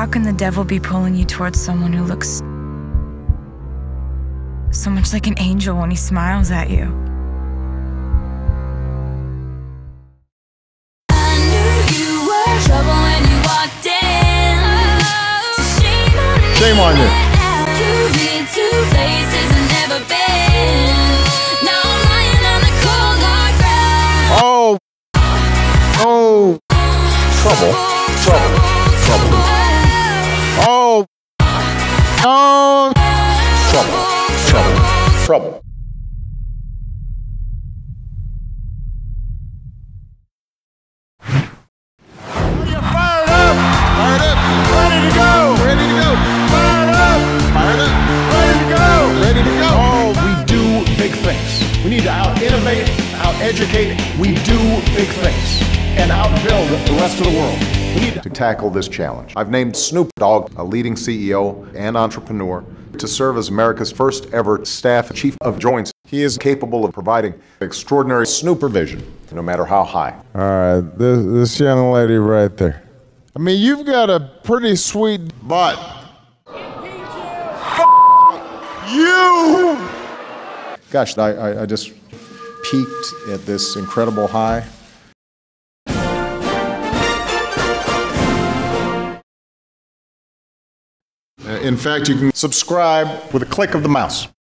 can the devil be pulling you towards someone who looks so much like an angel when he smiles at you? I knew you were trouble when you walked in. So shame on you. You've been to places I've never been. Now I'm lying on the cold hard ground. Oh. Oh. Trouble. Trouble. Trouble. Oh. Oh. Trouble. Trouble. Trouble. You're fired up. Fired up. Ready to go. Ready to go. Fired up. Fired up. Ready to go. Ready to go. Oh, we do big things. We need to out-innovate, out-educate. We do big things and outbuild the rest of the world. We need to tackle this challenge. I've named Snoop Dogg, a leading CEO and entrepreneur, to serve as America's first ever staff chief of joints. He is capable of providing extraordinary supervision, no matter how high. All right, this young lady right there. I mean, you've got a pretty sweet butt. You! Gosh, I just peaked at this incredible high. In fact, you can subscribe with a click of the mouse.